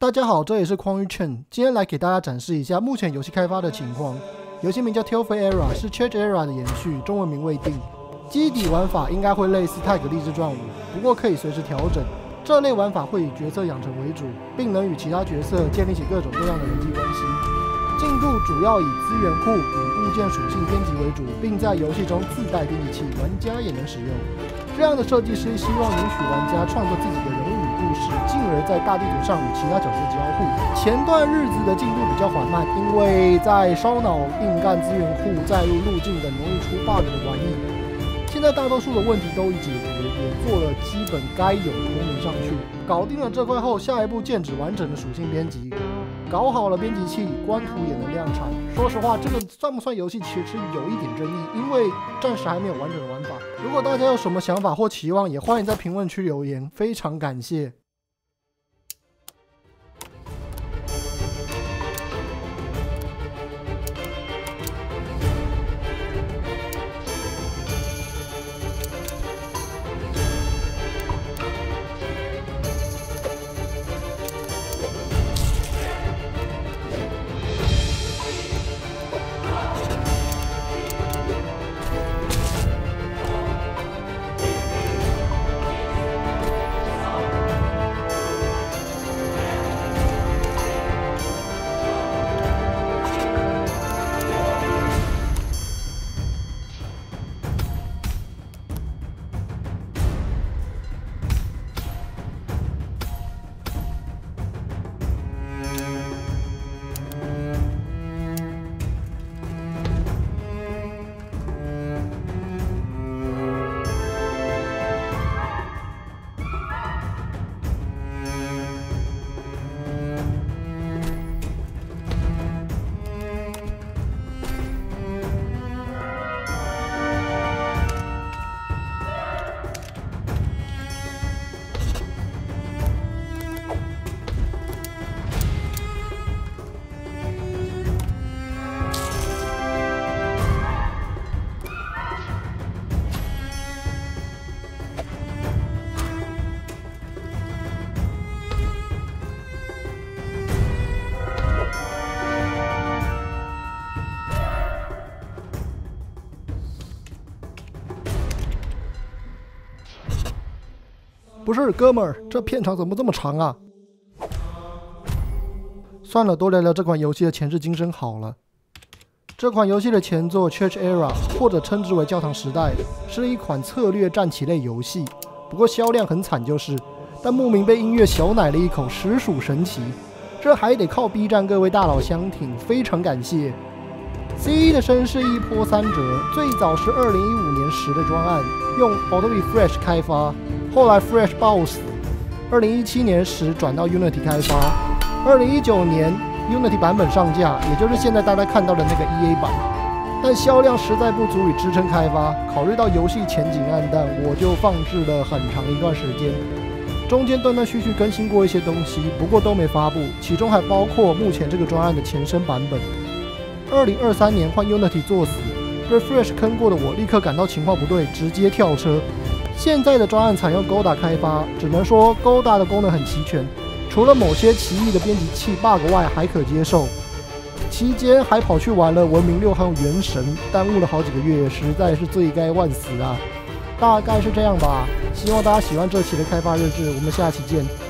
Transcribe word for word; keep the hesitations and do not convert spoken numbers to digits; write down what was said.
大家好，这里是匡玉Chen，今天来给大家展示一下目前游戏开发的情况。游戏名叫 Telltale Era， 是 Church Era 的延续，中文名未定。基底玩法应该会类似泰格励志传五，不过可以随时调整。这类玩法会以角色养成为主，并能与其他角色建立起各种各样的人际关系。进度主要以资源库与物件属性编辑为主，并在游戏中自带编辑器，玩家也能使用。这样的设计师希望允许玩家创作自己的人物与故事，进而在大地图上与其他角色交互。前段日子的进度比较缓慢，因为在烧脑硬干资源库、载入路径等容易出 bug 的玩意。现在大多数的问题都已解决，也做了基本该有的功能上去。搞定了这块后，下一步剑指完整的属性编辑。搞好了编辑器，官图也能量产。说实话，这个算不算游戏，其实有一点争议，因为暂时还没有完整的玩法。如果大家有什么想法或期望，也欢迎在评论区留言，非常感谢。不是，哥们儿，这片长怎么这么长啊？算了，多聊聊这款游戏的前世今生好了。这款游戏的前作 Church Era， 或者称之为教堂时代，是一款策略战棋类游戏，不过销量很惨就是，但慕名被音乐小奶了一口，实属神奇。这还得靠 B 站各位大佬相挺，非常感谢。C E 的身世一波三折，最早是二零一五年时的专案，用 AutoRefresh 开发。后来 Fresh 爆死，二零一七年时转到 Unity 开发，二零一九年 Unity 版本上架，也就是现在大家看到的那个 E A 版，但销量实在不足以支撑开发。考虑到游戏前景暗淡，我就放置了很长一段时间，中间断断续续更新过一些东西，不过都没发布，其中还包括目前这个专案的前身版本。二零二三年换 Unity 作死，对 Fresh 坑过的我立刻感到情况不对，直接跳车。现在的专案采用 Godot 开发，只能说 Godot 的功能很齐全，除了某些奇异的编辑器 bug 外还可接受。期间还跑去玩了《文明六》和《原神》，耽误了好几个月，实在是罪该万死啊！大概是这样吧，希望大家喜欢这期的开发日志，我们下期见。